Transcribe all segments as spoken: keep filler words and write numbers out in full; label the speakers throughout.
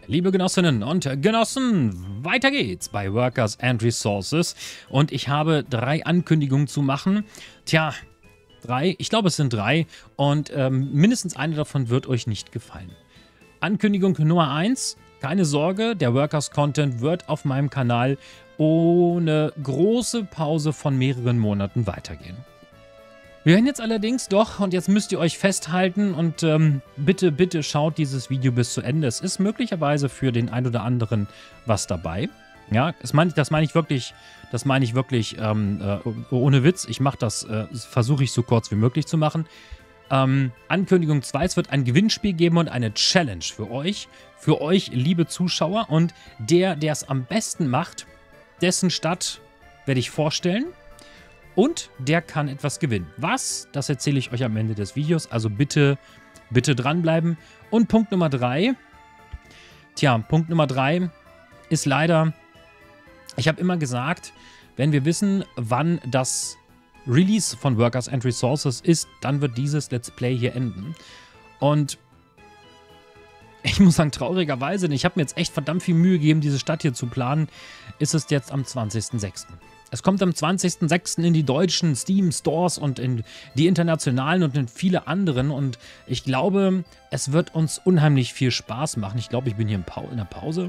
Speaker 1: Liebe Genossinnen und Genossen, weiter geht's bei Workers and Resources und ich habe drei Ankündigungen zu machen. Tja, drei, ich glaube es sind drei und ähm, mindestens eine davon wird euch nicht gefallen. Ankündigung Nummer eins, keine Sorge, der Workers Content wird auf meinem Kanal ohne große Pause von mehreren Monaten weitergehen. Wir werden jetzt allerdings doch, und jetzt müsst ihr euch festhalten und ähm, bitte, bitte schaut dieses Video bis zu Ende. Es ist möglicherweise für den ein oder anderen was dabei. Ja, das meine ich, das meine ich wirklich, das meine ich wirklich ähm, äh, ohne Witz. Ich mache das, äh, versuche ich so kurz wie möglich zu machen. Ähm, Ankündigung zwei, es wird ein Gewinnspiel geben und eine Challenge für euch, für euch, liebe Zuschauer. Und der, der es am besten macht, dessen Stadt werde ich vorstellen. Und der kann etwas gewinnen. Was? Das erzähle ich euch am Ende des Videos. Also bitte, bitte dranbleiben. Und Punkt Nummer drei. Tja, Punkt Nummer drei ist leider, ich habe immer gesagt, wenn wir wissen, wann das Release von Workers and Resources ist, dann wird dieses Let's Play hier enden. Und ich muss sagen, traurigerweise, ich habe mir jetzt echt verdammt viel Mühe gegeben, diese Stadt hier zu planen, ist es jetzt am zwanzigsten sechsten Es kommt am zwanzigsten sechsten in die deutschen Steam-Stores und in die internationalen und in viele anderen. Und ich glaube, es wird uns unheimlich viel Spaß machen. Ich glaube, ich bin hier in, pa in der Pause.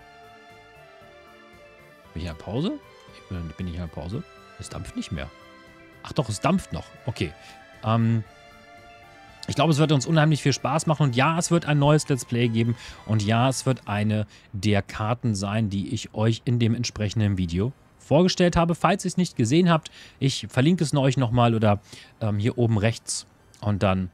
Speaker 1: Bin ich in der Pause? Ich bin, bin ich in der Pause? Es dampft nicht mehr. Ach doch, es dampft noch. Okay. Ähm... Ich glaube, es wird uns unheimlich viel Spaß machen und ja, es wird ein neues Let's Play geben und ja, es wird eine der Karten sein, die ich euch in dem entsprechenden Video vorgestellt habe. Falls ihr es nicht gesehen habt, ich verlinke es euch nochmal oder ähm, hier oben rechts und dann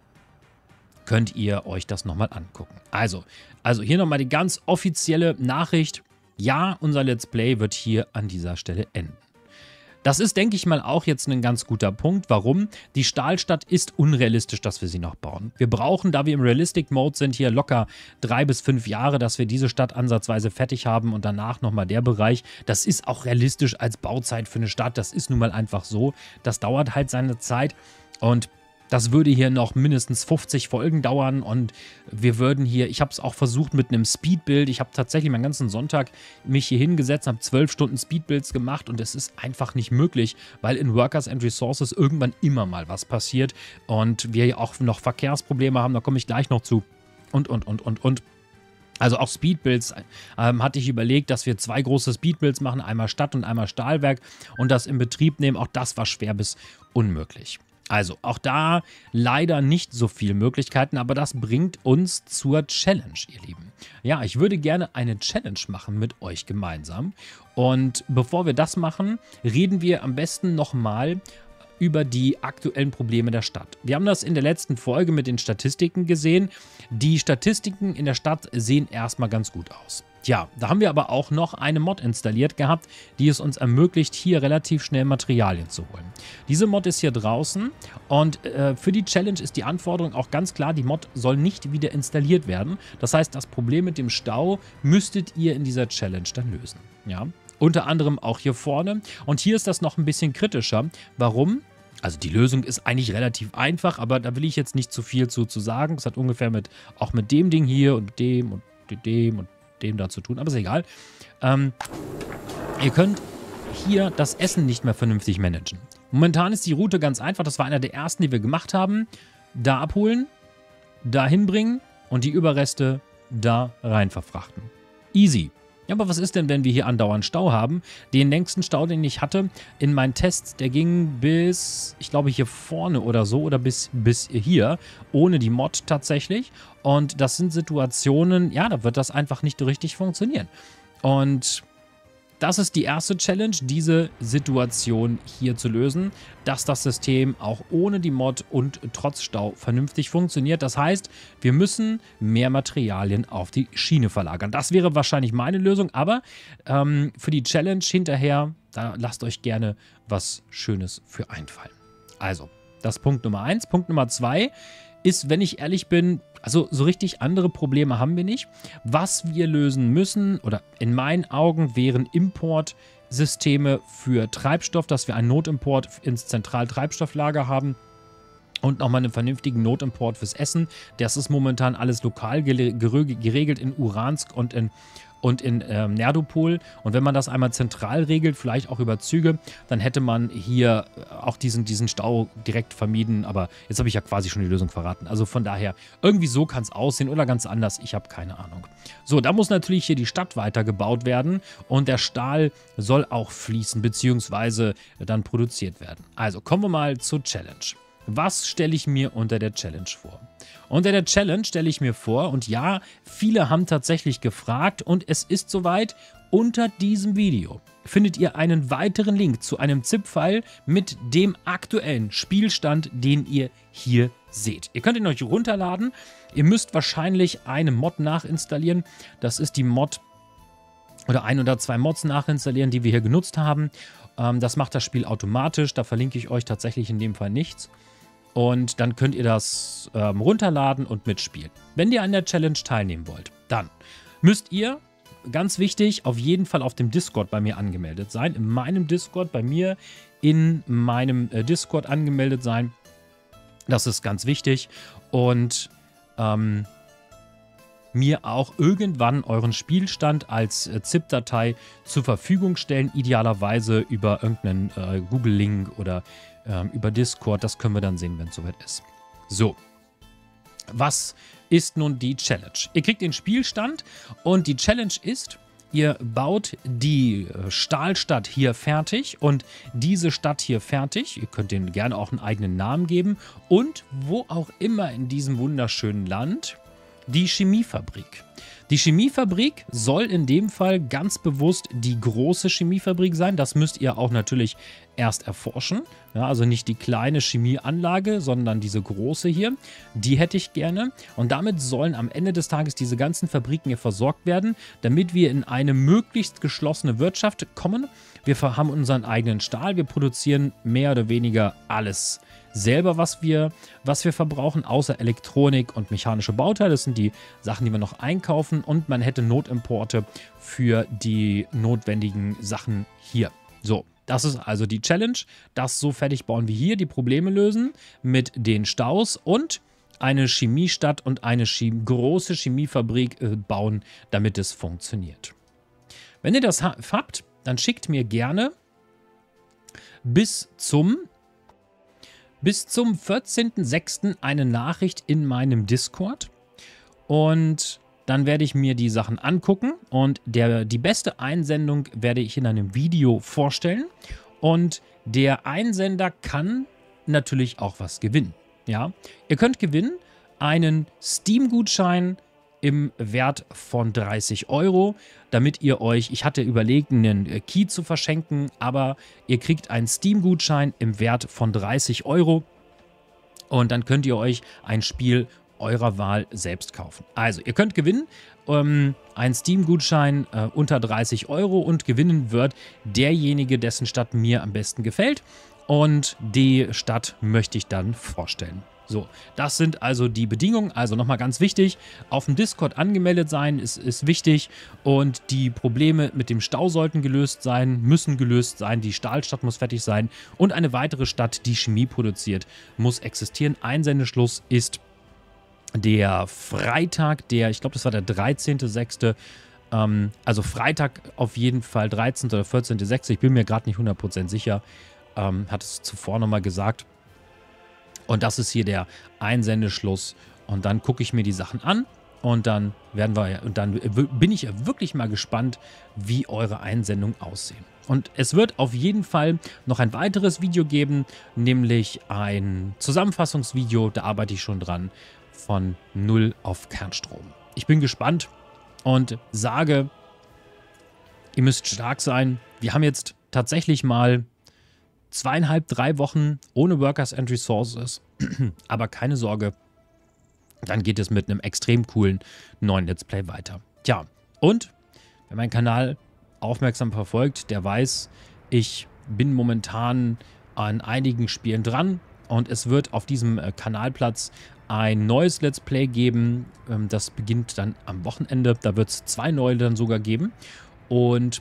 Speaker 1: könnt ihr euch das nochmal angucken. Also, also hier nochmal die ganz offizielle Nachricht. Ja, unser Let's Play wird hier an dieser Stelle enden. Das ist, denke ich mal, auch jetzt ein ganz guter Punkt. Warum? Die Stahlstadt ist unrealistisch, dass wir sie noch bauen. Wir brauchen, da wir im Realistic-Mode sind, hier locker drei bis fünf Jahre, dass wir diese Stadt ansatzweise fertig haben und danach nochmal der Bereich. Das ist auch realistisch als Bauzeit für eine Stadt. Das ist nun mal einfach so. Das dauert halt seine Zeit und das würde hier noch mindestens fünfzig Folgen dauern und wir würden hier, ich habe es auch versucht mit einem Speedbuild, ich habe tatsächlich meinen ganzen Sonntag mich hier hingesetzt, habe zwölf Stunden Speedbuilds gemacht und es ist einfach nicht möglich, weil in Workers and Resources irgendwann immer mal was passiert und wir hier auch noch Verkehrsprobleme haben, da komme ich gleich noch zu und, und, und, und, und. Also auch Speedbuilds ähm, hatte ich überlegt, dass wir zwei große Speedbuilds machen, einmal Stadt und einmal Stahlwerk und das in Betrieb nehmen, auch das war schwer bis unmöglich. Also, auch da leider nicht so viele Möglichkeiten, aber das bringt uns zur Challenge, ihr Lieben. Ja, ich würde gerne eine Challenge machen mit euch gemeinsam. Und bevor wir das machen, reden wir am besten nochmal über die aktuellen Probleme der Stadt. Wir haben das in der letzten Folge mit den Statistiken gesehen. Die Statistiken in der Stadt sehen erstmal ganz gut aus. Tja, da haben wir aber auch noch eine Mod installiert gehabt, die es uns ermöglicht, hier relativ schnell Materialien zu holen. Diese Mod ist hier draußen und äh, für die Challenge ist die Anforderung auch ganz klar, die Mod soll nicht wieder installiert werden. Das heißt, das Problem mit dem Stau müsstet ihr in dieser Challenge dann lösen. Ja, unter anderem auch hier vorne. Und hier ist das noch ein bisschen kritischer. Warum? Also die Lösung ist eigentlich relativ einfach, aber da will ich jetzt nicht zu viel zu, zu sagen. Das hat ungefähr mit auch mit dem Ding hier und dem und dem und dem da zu tun, aber ist egal. Ähm, ihr könnt hier das Essen nicht mehr vernünftig managen. Momentan ist die Route ganz einfach, das war einer der ersten, die wir gemacht haben. Da abholen, da hinbringen und die Überreste da rein verfrachten. Easy. Ja, aber was ist denn, wenn wir hier andauernd Stau haben? Den längsten Stau, den ich hatte in meinen Tests, der ging bis, ich glaube, hier vorne oder so oder bis, bis hier, ohne die Mod tatsächlich. Und das sind Situationen, ja, da wird das einfach nicht richtig funktionieren. Und das ist die erste Challenge, diese Situation hier zu lösen, dass das System auch ohne die Mod und trotz Stau vernünftig funktioniert. Das heißt, wir müssen mehr Materialien auf die Schiene verlagern. Das wäre wahrscheinlich meine Lösung, aber ähm, für die Challenge hinterher, da lasst euch gerne was Schönes für einfallen. Also, das ist Punkt Nummer eins. Punkt Nummer zwei ist, wenn ich ehrlich bin, also so richtig andere Probleme haben wir nicht. Was wir lösen müssen, oder in meinen Augen, wären Importsysteme für Treibstoff, dass wir einen Notimport ins Zentraltreibstofflager haben. Und nochmal einen vernünftigen Notimport fürs Essen. Das ist momentan alles lokal geregelt in Uransk und in, und in ähm, Nerdopol. Und wenn man das einmal zentral regelt, vielleicht auch über Züge, dann hätte man hier auch diesen, diesen Stau direkt vermieden. Aber jetzt habe ich ja quasi schon die Lösung verraten. Also von daher, irgendwie so kann es aussehen oder ganz anders. Ich habe keine Ahnung. So, da muss natürlich hier die Stadt weitergebaut werden. Und der Stahl soll auch fließen, beziehungsweise dann produziert werden. Also kommen wir mal zur Challenge. Was stelle ich mir unter der Challenge vor? Unter der Challenge stelle ich mir vor, und ja, viele haben tatsächlich gefragt und es ist soweit, unter diesem Video findet ihr einen weiteren Link zu einem ZIP-File mit dem aktuellen Spielstand, den ihr hier seht. Ihr könnt ihn euch runterladen. Ihr müsst wahrscheinlich eine Mod nachinstallieren. Das ist die Mod oder ein oder zwei Mods nachinstallieren, die wir hier genutzt haben. Ähm, das macht das Spiel automatisch. Da verlinke ich euch tatsächlich in dem Fall nichts. Und dann könnt ihr das ähm, runterladen und mitspielen. Wenn ihr an der Challenge teilnehmen wollt, dann müsst ihr, ganz wichtig, auf jeden Fall auf dem Discord bei mir angemeldet sein. In meinem Discord, bei mir in meinem äh, Discord angemeldet sein. Das ist ganz wichtig. Und ähm, mir auch irgendwann euren Spielstand als äh, ZIP-Datei zur Verfügung stellen. Idealerweise über irgendeinen äh, Google-Link oder über Discord, das können wir dann sehen, wenn es soweit ist. So, was ist nun die Challenge? Ihr kriegt den Spielstand und die Challenge ist, ihr baut die Stahlstadt hier fertig und diese Stadt hier fertig. Ihr könnt denen gerne auch einen eigenen Namen geben und wo auch immer in diesem wunderschönen Land die Chemiefabrik. Die Chemiefabrik soll in dem Fall ganz bewusst die große Chemiefabrik sein. Das müsst ihr auch natürlich erst erforschen. Ja, also nicht die kleine Chemieanlage, sondern diese große hier. Die hätte ich gerne. Und damit sollen am Ende des Tages diese ganzen Fabriken hier versorgt werden, damit wir in eine möglichst geschlossene Wirtschaft kommen. Wir haben unseren eigenen Stahl. Wir produzieren mehr oder weniger alles selber, was wir, was wir verbrauchen, außer Elektronik und mechanische Bauteile. Das sind die Sachen, die wir noch einkaufen. Und man hätte Notimporte für die notwendigen Sachen hier. So, das ist also die Challenge. Das so fertig bauen wie hier, die Probleme lösen mit den Staus und eine Chemiestadt und eine Chemie, große Chemiefabrik äh, bauen, damit es funktioniert. Wenn ihr das ha habt, dann schickt mir gerne bis zum bis zum vierzehnten sechsten eine Nachricht in meinem Discord und dann werde ich mir die Sachen angucken und der, die beste Einsendung werde ich in einem Video vorstellen und der Einsender kann natürlich auch was gewinnen. Ja? Ihr könnt gewinnen einen Steam-Gutschein im Wert von dreißig Euro, damit ihr euch, ich hatte überlegt, einen Key zu verschenken, aber ihr kriegt einen Steam-Gutschein im Wert von dreißig Euro und dann könnt ihr euch ein Spiel eurer Wahl selbst kaufen. Also, ihr könnt gewinnen ähm, einen Steam-Gutschein äh, unter dreißig Euro und gewinnen wird derjenige, dessen Stadt mir am besten gefällt und die Stadt möchte ich dann vorstellen. So, das sind also die Bedingungen. Also nochmal ganz wichtig, auf dem Discord angemeldet sein ist, ist wichtig und die Probleme mit dem Stau sollten gelöst sein, müssen gelöst sein, die Stahlstadt muss fertig sein und eine weitere Stadt, die Chemie produziert, muss existieren. Einsendeschluss ist der Freitag, der, ich glaube, das war der dreizehnte sechste Ähm, also Freitag auf jeden Fall, dreizehnte oder vierzehnte sechste Ich bin mir gerade nicht hundert Prozent sicher, ähm, hat es zuvor nochmal gesagt. Und das ist hier der Einsendeschluss. Und dann gucke ich mir die Sachen an und dann werden wir, und dann bin ich wirklich mal gespannt, wie eure Einsendungen aussehen. Und es wird auf jeden Fall noch ein weiteres Video geben, nämlich ein Zusammenfassungsvideo, da arbeite ich schon dran, von null auf Kernstrom. Ich bin gespannt und sage, ihr müsst stark sein. Wir haben jetzt tatsächlich mal zweieinhalb, drei Wochen ohne Workers and Resources. Aber keine Sorge, dann geht es mit einem extrem coolen neuen Let's Play weiter. Tja, und wer meinen Kanal aufmerksam verfolgt, der weiß, ich bin momentan an einigen Spielen dran und es wird auf diesem Kanalplatz ein neues Let's Play geben. Das beginnt dann am Wochenende. Da wird es zwei neue dann sogar geben. Und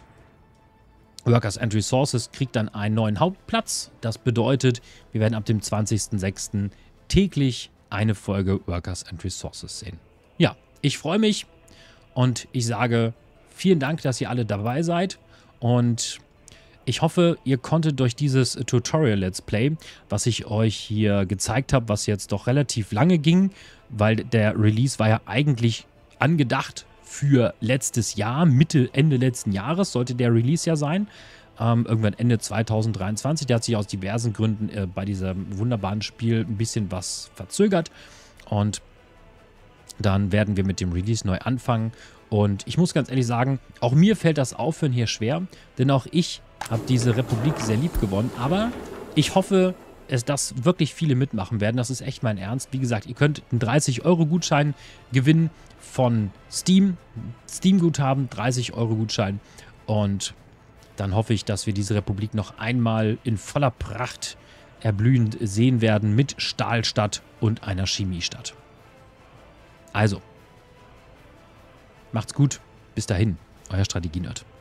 Speaker 1: Workers and Resources kriegt dann einen neuen Hauptplatz. Das bedeutet, wir werden ab dem zwanzigsten sechsten täglich eine Folge Workers and Resources sehen. Ja, ich freue mich und ich sage vielen Dank, dass ihr alle dabei seid und ich hoffe, ihr konntet durch dieses Tutorial Let's Play, was ich euch hier gezeigt habe, was jetzt doch relativ lange ging, weil der Release war ja eigentlich angedacht für letztes Jahr, Mitte, Ende letzten Jahres sollte der Release ja sein. Ähm, irgendwann Ende zweitausenddreiundzwanzig. Der hat sich aus diversen Gründen äh, bei diesem wunderbaren Spiel ein bisschen was verzögert. Und dann werden wir mit dem Release neu anfangen. Und ich muss ganz ehrlich sagen, auch mir fällt das Aufhören hier schwer, denn auch ich habe diese Republik sehr lieb gewonnen. Aber ich hoffe, es, dass wirklich viele mitmachen werden. Das ist echt mein Ernst. Wie gesagt, ihr könnt einen dreißig Euro Gutschein gewinnen von Steam. Steam-Guthaben, dreißig Euro Gutschein. Und dann hoffe ich, dass wir diese Republik noch einmal in voller Pracht erblühend sehen werden mit Stahlstadt und einer Chemiestadt. Also, macht's gut. Bis dahin, euer Strategie-Nerd.